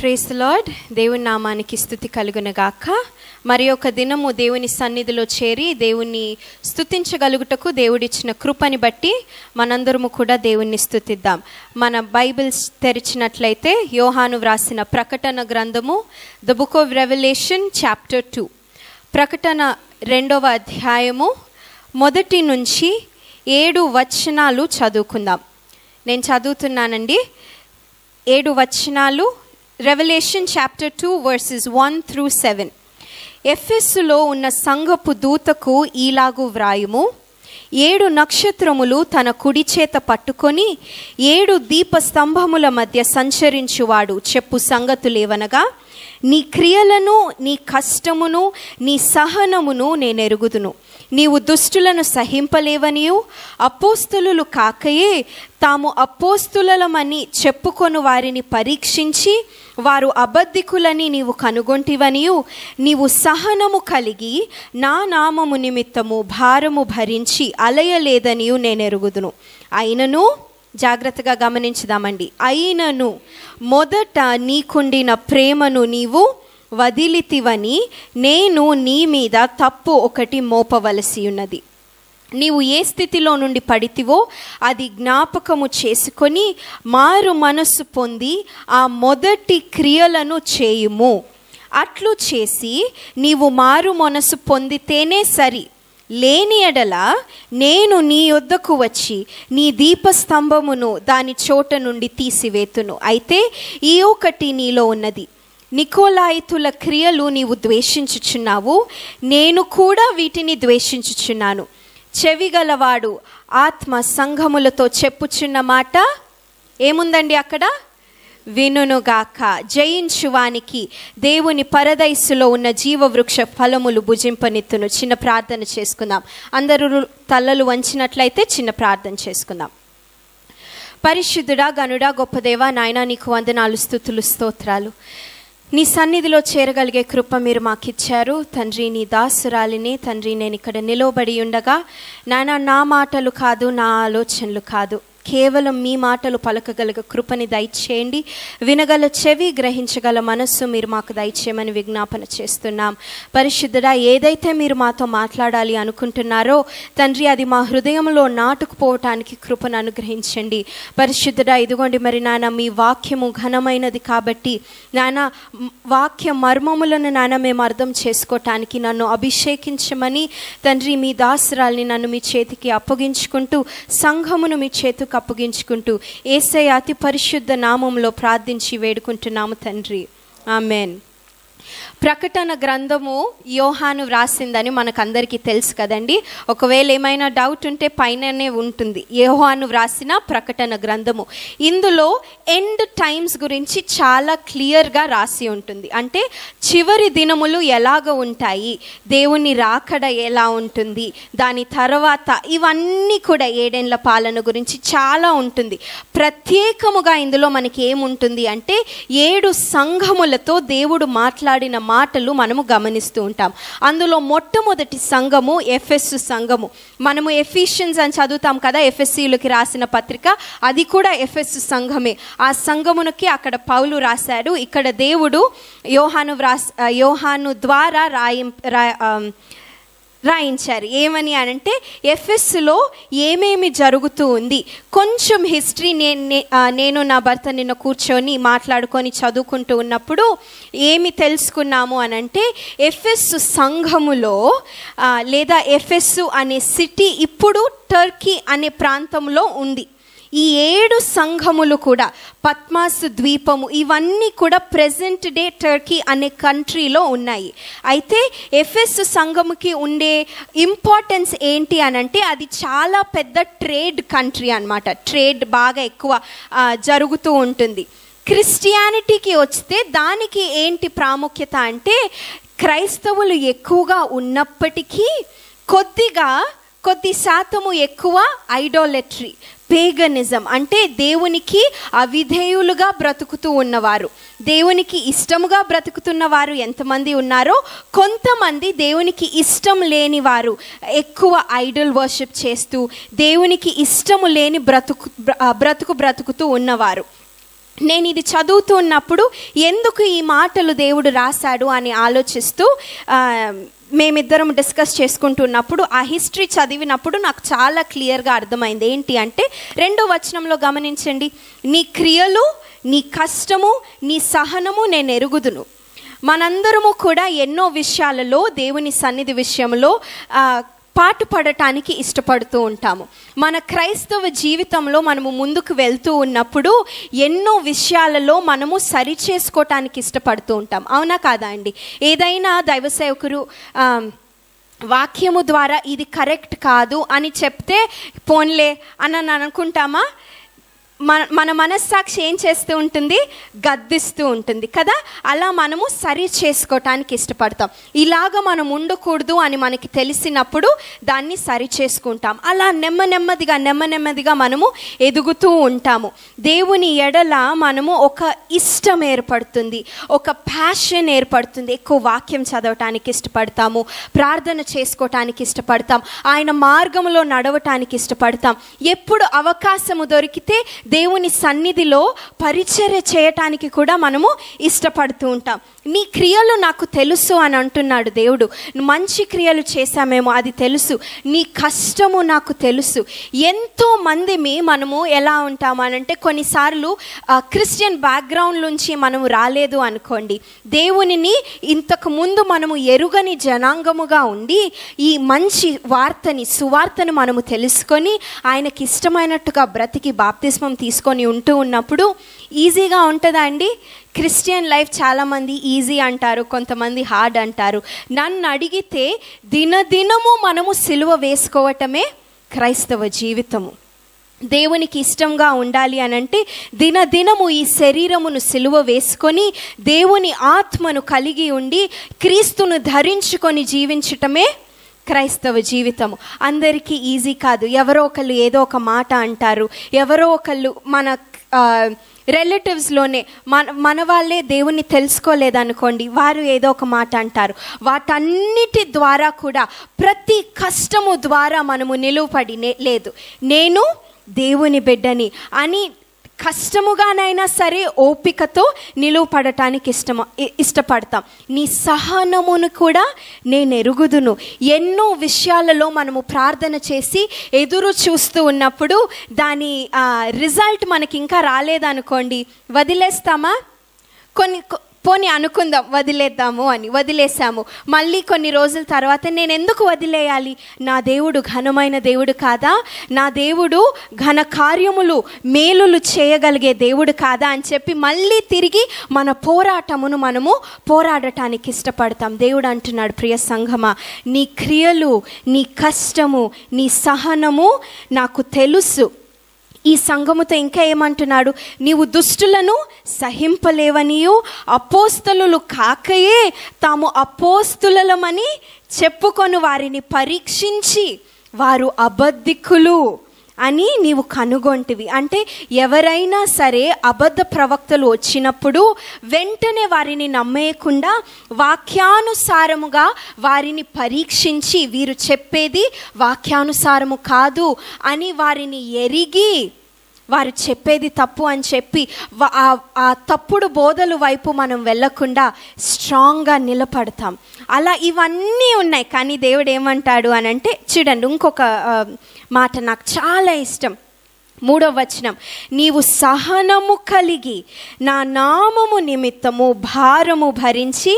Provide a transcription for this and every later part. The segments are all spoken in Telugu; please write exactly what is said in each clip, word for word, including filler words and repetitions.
Praise the lord. దేవుని నామానికి స్తుతి కలుగునగాక. మరి ఒక దినము దేవుని సన్నిధిలో చేరి దేవుని స్తుతించగలుగుటకు దేవుడిచ్చిన కృపని బట్టి మనందరము కూడా దేవుణ్ణి స్తుతిద్దాం. మన బైబిల్స్ తెరిచినట్లయితే యోహాను వ్రాసిన ప్రకటన గ్రంథము, the book of revolution chapter two, ప్రకటన రెండవ అధ్యాయము మొదటి నుంచి ఏడు వచనాలు చదువుకుందాం. నేను చదువుతున్నానండి. ఏడు వచనాలు, revolution chapter two verses one through seven. ఎఫెస్సులో ఉన్న సంఘపు దూతకు ఈలాగు వ్రాయుము: ఏడు నక్షత్రములు తన కుడి చేత పట్టుకొని ఏడు దీప స్తంభముల మధ్య సంచరించువాడు చెప్పు సంగతులేవనగా, నీ క్రియలను, నీ కష్టమును, నీ సహనమును నేనెరుగుదును. నీవు దుష్టులను సహింపలేవనియు, అపోస్తలులు కాకయే తాము అపోస్తులమని చెప్పుకొను వారిని పరీక్షించి వారు అబద్ధికులని నీవు కనుగొంటివనియు, నీవు సహనము కలిగి నా నామము నిమిత్తము భారము భరించి అలయలేదనియు నేనెరుగుదును. అయినను, జాగ్రత్తగా గమనించుదామండి, అయినను మొదట నీకుండిన ప్రేమను నీవు వదిలితివని నేను నీ మీద తప్పు ఒకటి మోపవలసి ఉన్నది. నీవు ఏ స్థితిలో నుండి పడితివో అది జ్ఞాపకము చేసుకొని మారు మనస్సు పొంది ఆ మొదటి క్రియలను చేయుము. అట్లు చేసి నీవు మారు మనస్సు పొందితేనే సరి, లేని ఎడల నేను నీ యొద్దకు వచ్చి నీ దీపస్తంభమును దాని చోట నుండి తీసివేతును. అయితే ఈ ఒకటి నీలో ఉన్నది, నికోలాయితుల క్రియలు నీవు ద్వేషించుచున్నావు, నేను కూడా వీటిని ద్వేషించుచున్నాను. చెవిగలవాడు ఆత్మ సంఘములతో చెప్పుచున్న మాట ఏముందండి అక్కడ? వినునుగాక. జయించువానికి దేవుని పరదైసులో ఉన్న జీవవృక్ష ఫలములు భుజింపనిత్తును. చిన్న ప్రార్థన చేసుకుందాం. అందరూ తలలు వంచినట్లయితే చిన్న ప్రార్థన చేసుకుందాం. పరిశుద్ధుడా, గనుడా, గొప్ప దేవా, నాయనా నీకు వందనాలు, స్తుతులు, స్తోత్రాలు. నీ సన్నిధిలో చేరగలిగే కృప మీరు మాకు ఇచ్చారు తండ్రి. నీ దాసురాలిని తండ్రి, నేను ఇక్కడ నిలవబడి ఉండగా నాయనా నా మాటలు కాదు, నా ఆలోచనలు కాదు, కేవలం మీ మాటలు పలకగల కృపని దయచేయండి. వినగల చెవి, గ్రహించగల మనస్సు మీరు మాకు దయచేయమని విజ్ఞాపన చేస్తున్నాం. పరిశుద్ధుడా, ఏదైతే మీరు మాతో మాట్లాడాలి అనుకుంటున్నారో తండ్రి, అది మా హృదయంలో నాటుకుపోవటానికి కృపను అనుగ్రహించండి. పరిశుద్ధుడా, ఇదిగోండి మరి నాన్న, మీ వాక్యము ఘనమైనది కాబట్టి నాన్న వాక్య మర్మములను నాన్న మేము అర్థం చేసుకోవటానికి నన్ను అభిషేకించమని తండ్రి, మీ దాసురాల్ని నన్ను మీ చేతికి అప్పగించుకుంటూ సంఘమును మీ చేతికి అప్పగించుకుంటూ యేసయ్య అతి పరిశుద్ధ నామంలో ప్రార్థించి వేడుకుంటున్నాము తండ్రి, ఆమెన్. ప్రకటన గ్రంథము యోహాను వ్రాసిందని మనకందరికీ తెలుసు కదండి. ఒకవేళ ఏమైనా డౌట్ ఉంటే పైననే ఉంటుంది, యోహాను వ్రాసిన ప్రకటన గ్రంథము. ఇందులో ఎండ్ టైమ్స్ గురించి చాలా క్లియర్గా రాసి ఉంటుంది. అంటే చివరి దినములు ఎలాగ ఉంటాయి, దేవుని రాకడ ఎలా ఉంటుంది, దాని తర్వాత ఇవన్నీ కూడా ఏడేండ్ల పాలన గురించి చాలా ఉంటుంది. ప్రత్యేకముగా ఇందులో మనకి ఏముంటుంది అంటే ఏడు సంఘములతో దేవుడు మాట్లాడిన మాటలు మనము గమనిస్తూ ఉంటాం. అందులో మొట్టమొదటి సంఘము ఎఫెస్సు సంఘము. మనము ఎఫిషియన్స్ అని చదువుతాం కదా, ఎఫెస్సీలకి రాసిన పత్రిక, అది కూడా ఎఫెస్సు సంఘమే. ఆ సంఘమునకి అక్కడ పౌలు రాశాడు. ఇక్కడ దేవుడు యోహాను వ్రాస్ యోహాను ద్వారా రాయి రా రాయించారు. ఏమని అనంటే ఎఫెస్సులో ఏమేమి జరుగుతూ ఉంది, కొంచెం హిస్టరీ నే నేను నా భర్త నిన్న కూర్చొని మాట్లాడుకొని చదువుకుంటూ ఉన్నప్పుడు ఏమి తెలుసుకున్నాము అనంటే, ఎఫెస్సు సంఘములో లేదా ఎఫెస్సు అనే సిటీ ఇప్పుడు టర్కీ అనే ప్రాంతంలో ఉంది. ఈ ఏడు సంఘములు కూడా పద్మాసు ద్వీపము ఇవన్నీ కూడా ప్రెజెంట్ డే టర్కీ అనే కంట్రీలో ఉన్నాయి. అయితే ఎఫెస్ సంఘముకి ఉండే ఇంపార్టెన్స్ ఏంటి అనంటే, అది చాలా పెద్ద ట్రేడ్ కంట్రీ అన్నమాట. ట్రేడ్ బాగా ఎక్కువ జరుగుతూ ఉంటుంది. క్రిస్టియానిటీకి వస్తే దానికి ఏంటి ప్రాముఖ్యత అంటే, క్రైస్తవులు ఎక్కువగా ఉన్నప్పటికీ కొద్దిగా కొద్ది శాతము ఎక్కువ ఐడోలెట్రీ, పేగనిజం, అంటే దేవునికి అవిధేయులుగా బ్రతుకుతూ ఉన్నవారు. దేవునికి ఇష్టముగా బ్రతుకుతున్న వారు ఎంతమంది ఉన్నారో, కొంతమంది దేవునికి ఇష్టం లేని వారు ఎక్కువ ఐడల్ వర్షిప్ చేస్తూ దేవునికి ఇష్టము లేని బ్రతుకు బ్రతుకు బ్రతుకుతూ ఉన్నవారు. నేను ఇది చదువుతూ ఉన్నప్పుడు ఎందుకు ఈ మాటలు దేవుడు రాశాడు అని ఆలోచిస్తూ మేమిద్దరం డిస్కస్ చేసుకుంటున్నప్పుడు ఆ హిస్టరీ చదివినప్పుడు నాకు చాలా క్లియర్గా అర్థమైంది. ఏంటి అంటే రెండో వచనంలో గమనించండి, నీ క్రియలు, నీ కష్టము, నీ సహనము నేను ఎరుగుదును. మనందరము కూడా ఎన్నో విషయాలలో దేవుని సన్నిధి విషయంలో పాటు పడటానికి ఇష్టపడుతూ ఉంటాము. మన క్రైస్తవ జీవితంలో మనము ముందుకు వెళ్తూ ఉన్నప్పుడు ఎన్నో విషయాలలో మనము సరి చేసుకోవటానికి ఇష్టపడుతూ ఉంటాం. అవునా కాదా అండి? ఏదైనా దైవ సేవకురు వాక్యము ద్వారా ఇది కరెక్ట్ కాదు అని చెప్తే పోన్లే అని అనుకుంటామా? మన మన మనస్సాక్షి ఏం చేస్తూ ఉంటుంది? గద్దిస్తూ ఉంటుంది కదా. అలా మనము సరి చేసుకోవటానికి ఇష్టపడతాం. ఇలాగ మనం ఉండకూడదు అని మనకి తెలిసినప్పుడు దాన్ని సరి చేసుకుంటాం. అలా నెమ్మ నెమ్మదిగా నెమ్మ నెమ్మదిగా మనము ఎదుగుతూ ఉంటాము. దేవుని ఎడల మనము ఒక ఇష్టం ఏర్పడుతుంది, ఒక ప్యాషన్ ఏర్పడుతుంది. ఎక్కువ వాక్యం చదవటానికి ఇష్టపడతాము, ప్రార్థన చేసుకోవటానికి ఇష్టపడతాం, ఆయన మార్గంలో నడవటానికి ఇష్టపడతాం. ఎప్పుడు అవకాశము దొరికితే దేవుని సన్నిధిలో పరిచర్య చేయటానికి కూడా మనము ఇష్టపడుతూ ఉంటాం. నీ క్రియలు నాకు తెలుసు అని అంటున్నాడు దేవుడు. మంచి క్రియలు చేశామేమో అది తెలుసు, నీ కష్టము నాకు తెలుసు. ఎంతో మందిమి మనము ఎలా ఉంటామనంటే కొన్నిసార్లు క్రిస్టియన్ బ్యాక్గ్రౌండ్ నుంచి మనము రాలేదు అనుకోండి, దేవునిని ఇంతకు ముందు మనము ఎరుగని జనాంగముగా ఉండి ఈ మంచి వార్తని సువార్తను మనము తెలుసుకొని ఆయనకి ఇష్టమైనట్టుగా బ్రతికి బాప్తిస్మం తీసుకొని ఉంటూ ఉన్నప్పుడు ఈజీగా ఉంటుందా అండి? క్రిస్టియన్ లైఫ్ చాలామంది ఈజీ అంటారు, కొంతమంది హార్డ్ అంటారు. నన్ను అడిగితే దినదినము మనము సిలువ వేసుకోవటమే క్రైస్తవ జీవితము. దేవునికి ఇష్టంగా ఉండాలి అని అంటే దినదినము ఈ శరీరమును సిలువ వేసుకొని దేవుని ఆత్మను కలిగి ఉండి క్రీస్తును ధరించుకొని జీవించటమే క్రైస్తవ జీవితము. అందరికీ ఈజీ కాదు. ఎవరో ఒకళ్ళు ఏదో ఒక మాట అంటారు, ఎవరో ఒకళ్ళు మన రిలేటివ్స్లోనే మన మన వాళ్ళే దేవుణ్ణి తెలుసుకోలేదనుకోండి, వారు ఏదో ఒక మాట అంటారు. వాటన్నిటి ద్వారా కూడా ప్రతి కష్టము ద్వారా మనము నిలువపడి లేదు నేను దేవుని బిడ్డని అని కష్టముగానైనా సరే ఓపికతో నిలువపడటానికి ఇష్టమ ఇష్టపడతాం. నీ సహనమును కూడా నేను ఎరుగుదును. ఎన్నో విషయాలలో మనము ప్రార్థన చేసి ఎదురు చూస్తూ ఉన్నప్పుడు దాని రిజల్ట్ మనకి ఇంకా రాలేదనుకోండి, వదిలేస్తామా? కొన్ని పోనీ అనుకుందాం వదిలేద్దాము అని, వదిలేసాము. మళ్ళీ కొన్ని రోజుల తర్వాత నేను ఎందుకు వదిలేయాలి? నా దేవుడు ఘనమైన దేవుడు కాదా? నా దేవుడు ఘన కార్యములు మేలులు చేయగలిగే దేవుడు కాదా అని చెప్పి మళ్ళీ తిరిగి మన పోరాటమును మనము పోరాడటానికి ఇష్టపడతాం. దేవుడు అంటున్నాడు, ప్రియ సంఘమా, నీ క్రియలు, నీ కష్టము, నీ సహనము నాకు తెలుసు. ఈ సంఘముతో ఇంకా ఏమంటున్నాడు? నీవు దుష్టులను సహింపలేవనియు అపోస్తలులు కాకయే తాము అపోస్తులమని చెప్పుకొని వారిని పరీక్షించి వారు అబద్ధికులు అని నీవు కనుగొంటివి. అంటే ఎవరైనా సరే అబద్ధ ప్రవక్తలు వచ్చినప్పుడు వెంటనే వారిని నమ్మేయకుండా వాక్యానుసారముగా వారిని పరీక్షించి వీరు చెప్పేది వాక్యానుసారము కాదు అని వారిని ఎరిగి వారు చెప్పేది తప్పు అని చెప్పి ఆ తప్పుడు బోధల వైపు మనం వెళ్ళకుండా స్ట్రాంగ్గా నిలబడతాం. అలా ఇవన్నీ ఉన్నాయి. కానీ దేవుడు ఏమంటాడు అని అంటే, చూడండి ఇంకొక మాట నాకు చాలా ఇష్టం. మూడవ వచనం, నీవు సహనము కలిగి నా నామము నిమిత్తము భారము భరించి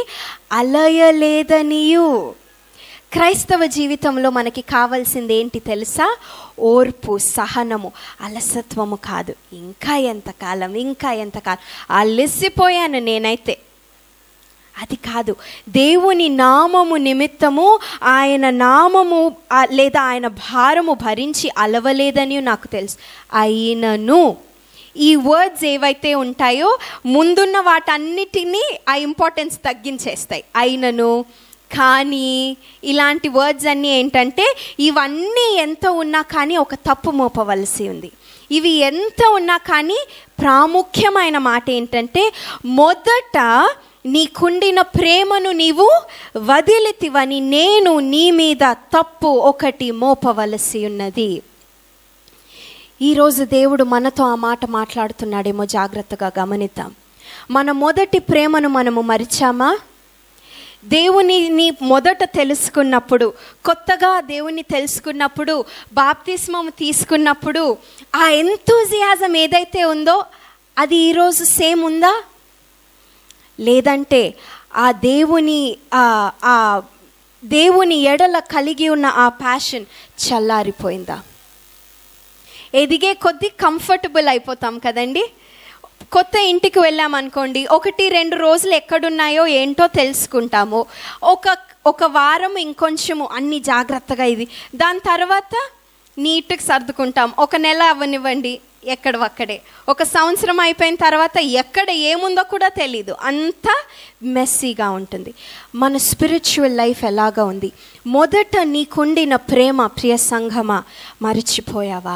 అలయలేదనియు. క్రైస్తవ జీవితంలో మనకి కావాల్సింది ఏంటి తెలుసా? ఓర్పు, సహనము, అలసత్వము కాదు. ఇంకా ఎంతకాలం ఇంకా ఎంతకాలం అలసిపోయాను నేనైతే, అది కాదు. దేవుని నామము నిమిత్తము ఆయన నామము లేదా ఆయన భారము భరించి అలవలేదని నాకు తెలుసు. అయినను ఈ వర్డ్స్ ఏవైతే ఉంటాయో ముందున్న వాటన్నిటినీ ఆ ఇంపార్టెన్స్ తగ్గించేస్తాయి. అయినను, కానీ, ఇలాంటి వర్డ్స్ అన్నీ ఏంటంటే ఇవన్నీ ఎంత ఉన్నా కానీ ఒక తప్పు మోపవలసి ఉంది. ఇవి ఎంత ఉన్నా కానీ ప్రాముఖ్యమైన మాట ఏంటంటే, మొదట నీకుండిన ప్రేమను నీవు వదిలితివని నేను నీ మీద తప్పు ఒకటి మోపవలసి ఉన్నది. ఈరోజు దేవుడు మనతో ఆ మాట మాట్లాడుతున్నాడేమో, జాగ్రత్తగా గమనిద్దాం. మన మొదటి ప్రేమను మనము మరిచామా? దేవునిని మొదట తెలుసుకున్నప్పుడు, కొత్తగా దేవుని తెలుసుకున్నప్పుడు, బాప్తిస్మం తీసుకున్నప్పుడు ఆ ఎంతూజియాజం ఏదైతే ఉందో అది ఈరోజు సేమ్ ఉందా? లేదంటే ఆ దేవుని ఆ దేవుని ఎడల కలిగి ఉన్న ఆ ప్యాషన్ చల్లారిపోయిందా? ఎదిగే కొద్దీ కంఫర్టబుల్ అయిపోతాం కదండి. కొత్త ఇంటికి వెళ్ళామనుకోండి, ఒకటి రెండు రోజులు ఎక్కడున్నాయో ఏంటో తెలుసుకుంటాము. ఒక ఒక వారం ఇంకొంచెము అన్ని జాగ్రత్తగా ఇది, దాని తర్వాత నీట్గా సర్దుకుంటాం. ఒక నెల అవ్వనివ్వండి, ఎక్కడ అక్కడే. ఒక సంవత్సరం అయిపోయిన తర్వాత ఎక్కడ ఏముందో కూడా తెలీదు, అంతా మెస్సీగా ఉంటుంది. మన స్పిరిచువల్ లైఫ్ ఎలాగా ఉంది? మొదట నీకుండిన ప్రేమ, ప్రియ సంఘమా, మరిచిపోయావా?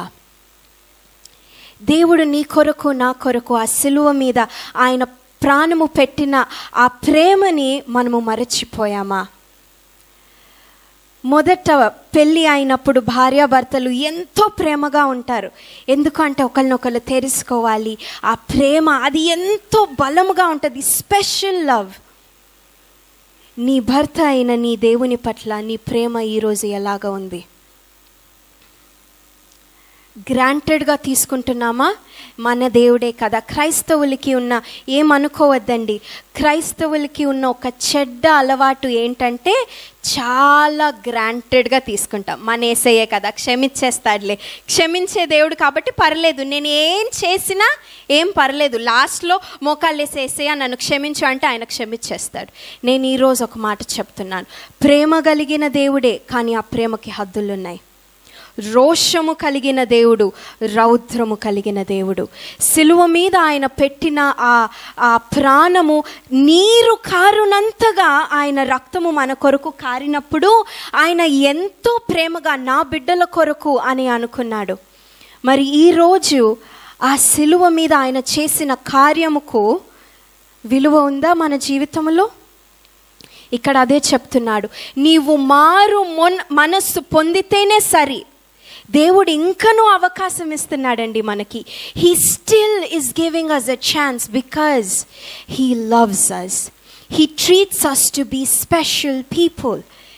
దేవుడు నీ కొరకు నా కొరకు ఆ సిలువ మీద ఆయన ప్రాణము పెట్టిన ఆ ప్రేమని మనము మరచిపోయామా? మొదట పెళ్ళి అయినప్పుడు భార్యాభర్తలు ఎంతో ప్రేమగా ఉంటారు. ఎందుకంటే ఒకరినొకరు తెలుసుకోవాలి. ఆ ప్రేమ అది ఎంతో బలముగా ఉంటుంది, స్పెషల్ లవ్. నీ భర్త అయిన నీ దేవుని పట్ల నీ ప్రేమ ఈరోజు ఎలాగా ఉంది? గ్రాంటెడ్గా తీసుకుంటున్నామా? మన దేవుడే కదా. క్రైస్తవులకి ఉన్న, ఏమనుకోవద్దండి, క్రైస్తవులకి ఉన్న ఒక చెడ్డ అలవాటు ఏంటంటే చాలా గ్రాంటెడ్గా తీసుకుంటాం. మన యేసయ్యే కదా, క్షమించేస్తాడులే, క్షమించే దేవుడు కాబట్టి పర్లేదు, నేను ఏం చేసినా ఏం పర్లేదు, లాస్ట్లో మోకాళ్ళేసి యేసయ్య నన్ను క్షమించు అంటే ఆయన క్షమించేస్తాడు. నేను ఈరోజు ఒక మాట చెప్తున్నాను, ప్రేమ కలిగిన దేవుడే, కానీ ఆ ప్రేమకి హద్దులు ఉన్నాయి. రోషము కలిగిన దేవుడు, రౌద్రము కలిగిన దేవుడు. సిలువ మీద ఆయన పెట్టిన ఆ ఆ ప్రాణము నీరు కారునంతగా ఆయన రక్తము మన కొరకు కారినప్పుడు ఆయన ఎంతో ప్రేమగా నా బిడ్డల కొరకు అని అనుకున్నాడు. మరి ఈరోజు ఆ సిలువ మీద ఆయన చేసిన కార్యముకు విలువ ఉందా మన జీవితంలో? ఇక్కడ అదే చెప్తున్నాడు, నీవు మారు మొన్ మనస్సు పొందితేనే సరి. దేవుడు ఇంకనూ అవకాశం ఇస్తున్నాడండి మనకి. He still is giving us a chance because he loves us. He treats us to be special people.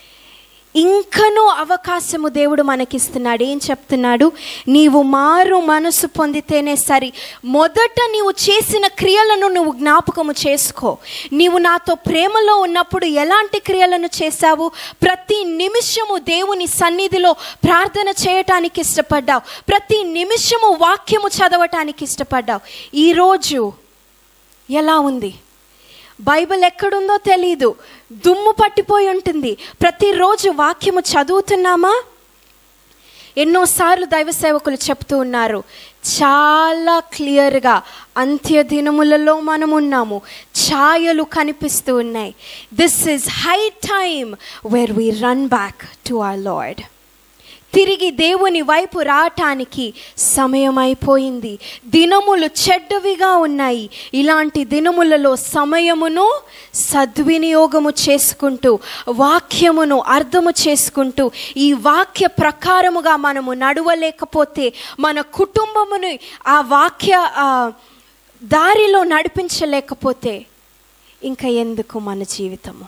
ఇంకనూ అవకాశము దేవుడు మనకిస్తున్నాడు. ఏం చెప్తున్నాడు? నీవు మారు మనసు పొందితేనే సరి. మొదట నీవు చేసిన క్రియలను నువ్వు జ్ఞాపకము చేసుకో. నీవు నాతో ప్రేమలో ఉన్నప్పుడు ఎలాంటి క్రియలను చేశావు? ప్రతి నిమిషము దేవుని సన్నిధిలో ప్రార్థన చేయటానికి ఇష్టపడ్డావు, ప్రతి నిమిషము వాక్యము చదవటానికి ఇష్టపడ్డావు. ఈరోజు ఎలా ఉంది? బైబిల్ ఎక్కడుందో తెలీదు, దుమ్ము పట్టిపోయి ఉంటుంది. ప్రతిరోజు వాక్యము చదువుతున్నామా? ఎన్నోసార్లు దైవ సేవకులు చెప్తూ ఉన్నారు, చాలా క్లియర్గా అంత్య దినములలో మనం ఉన్నాము, ఛాయలు కనిపిస్తూ ఉన్నాయి. This is high time where we run back to our lord. తిరిగి దేవుని వైపు రావటానికి సమయం అయిపోయింది. దినములు చెడ్డవిగా ఉన్నాయి. ఇలాంటి దినములలో సమయమును సద్వినియోగము చేసుకుంటూ, వాక్యమును అర్థము చేసుకుంటూ, ఈ వాక్య ప్రకారముగా మనము నడవలేకపోతే, మన కుటుంబమును ఆ వాక్య దారిలో నడిపించలేకపోతే ఇంకా ఎందుకు మన జీవితము?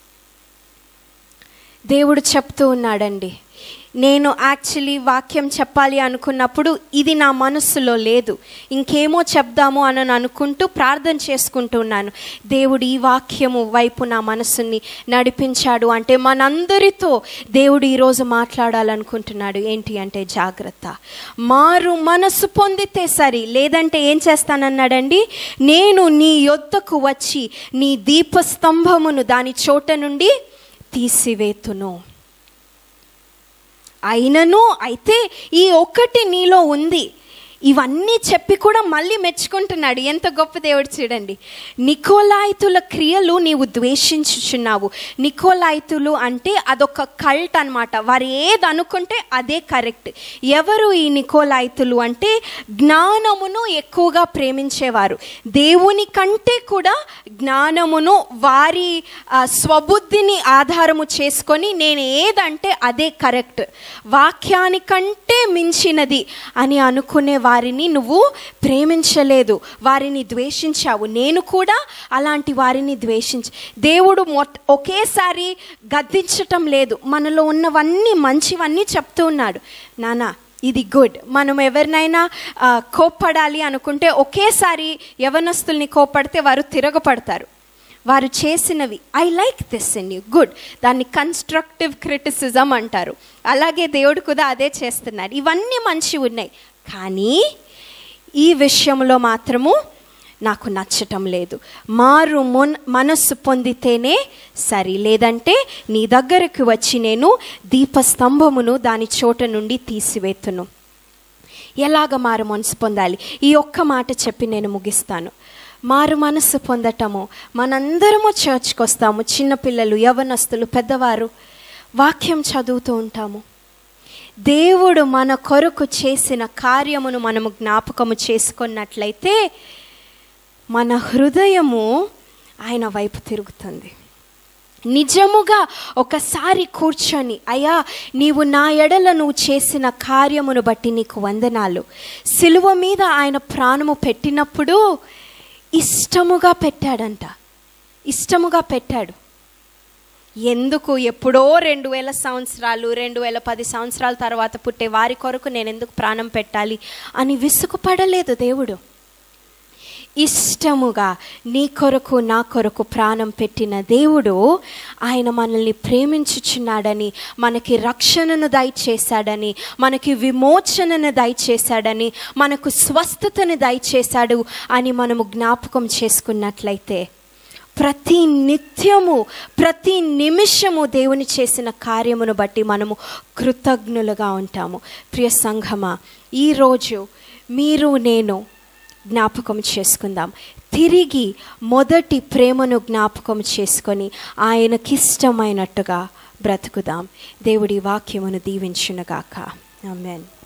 దేవుడు చెప్తూ ఉన్నాడండి, నేను యాక్చువల్లీ వాక్యం చెప్పాలి అనుకున్నప్పుడు ఇది నా మనస్సులో లేదు, ఇంకేమో చెప్దాము అని అనుకుంటూ ప్రార్థన చేసుకుంటున్నాను. దేవుడు ఈ వాక్యము వైపు నా మనస్సుని నడిపించాడు అంటే మనందరితో దేవుడు ఈరోజు మాట్లాడాలనుకుంటున్నాడు. ఏంటి అంటే జాగ్రత్త, మారు మనస్సు పొందితే సరి, లేదంటే ఏం చేస్తానన్నాడండి? నేను నీ యొద్దకు వచ్చి నీ దీపస్తంభమును దాని చోట నుండి తీసివేతును. అయినను అయితే ఈ ఒక్కటి నీలో ఉంది, ఇవన్నీ చెప్పి కూడా మళ్ళీ మెచ్చుకుంటున్నాడు. ఎంత గొప్ప దేవుడు చూడండి. నికోలాయితుల క్రియలు నీవు ద్వేషించుచున్నావు. నికోలాయితులు అంటే అదొక కల్ట్ అనమాట. వారు ఏది అనుకుంటే అదే కరెక్ట్. ఎవరు ఈ నికోలాయితులు అంటే జ్ఞానమును ఎక్కువగా ప్రేమించేవారు. దేవుని కంటే కూడా జ్ఞానమును వారి స్వబుద్ధిని ఆధారము చేసుకొని నేను ఏదంటే అదే కరెక్ట్, వాక్యానికంటే మించినది అని అనుకునే వారిని నువ్వు ప్రేమించలేదు, వారిని ద్వేషించావు. నేను కూడా అలాంటి వారిని ద్వేషించ దేవుడు మొట్ ఒకేసారి గద్దించటం లేదు. మనలో ఉన్నవన్నీ మంచివన్నీ చెప్తూ ఉన్నాడు. నానా ఇది గుడ్. మనం ఎవరినైనా కోప్పడాలి అనుకుంటే ఒకేసారి యవనస్తుల్ని కోప్పడితే వారు తిరగపడతారు. వారు చేసినవి I like this in you, good. దాన్ని కన్స్ట్రక్టివ్ క్రిటిసిజం అంటారు. అలాగే దేవుడు కూడా అదే చేస్తున్నాడు. ఇవన్నీ మంచి ఉన్నాయి, కానీ ఈ విషయంలో మాత్రము నాకు నచ్చటం లేదు. మారు మొన్ మనస్సు పొందితేనే సరి, లేదంటే నీ దగ్గరకు వచ్చి నేను దీపస్తంభమును దాని చోట నుండి తీసివేతును. ఎలాగ మారు మనసు పొందాలి? ఈ ఒక్క మాట చెప్పి నేను ముగిస్తాను. మారు మనసు పొందటము, మనందరము చర్చ్కి వస్తాము, చిన్నపిల్లలు, యవనస్తులు, పెద్దవారు, వాక్యం చదువుతూ ఉంటాము. దేవుడు మన కొరకు చేసిన కార్యమును మనము జ్ఞాపకము చేసుకున్నట్లయితే మన హృదయము ఆయన వైపు తిరుగుతుంది. నిజముగా ఒకసారి కూర్చొని, అయ్యా నీవు నా ఎడల నువ్వు చేసిన కార్యమును బట్టి నీకు వందనాలు. సిలువ మీద ఆయన ప్రాణము పెట్టినప్పుడు ఇష్టముగా పెట్టాడంట, ఇష్టముగా పెట్టాడు. ఎందుకు ఎప్పుడో రెండు వేల సంవత్సరాలు రెండు వేల పది సంవత్సరాల తర్వాత పుట్టే వారి కొరకు నేను ఎందుకు ప్రాణం పెట్టాలి అని విసుగుపడలేదు దేవుడు. ఇష్టముగా నీ కొరకు నా కొరకు ప్రాణం పెట్టిన దేవుడు ఆయన మనల్ని ప్రేమించుచున్నాడని, మనకి రక్షణను దయచేశాడని, మనకి విమోచనను దయచేశాడని, మనకు స్వస్థతను దయచేశాడు అని మనము జ్ఞాపకం చేసుకున్నట్లయితే ప్రతి నిత్యము ప్రతి నిమిషము దేవుని చేసిన కార్యమును బట్టి మనము కృతజ్ఞులుగా ఉంటాము. ప్రియ సంఘమా, ఈరోజు మీరు నేను జ్ఞాపకం చేసుకుందాం. తిరిగి మొదటి ప్రేమను జ్ఞాపకం చేసుకొని ఆయనకిష్టమైనట్టుగా బ్రతుకుదాం. దేవుడి వాక్యమును దీవించునుగాక. ఆమేన్.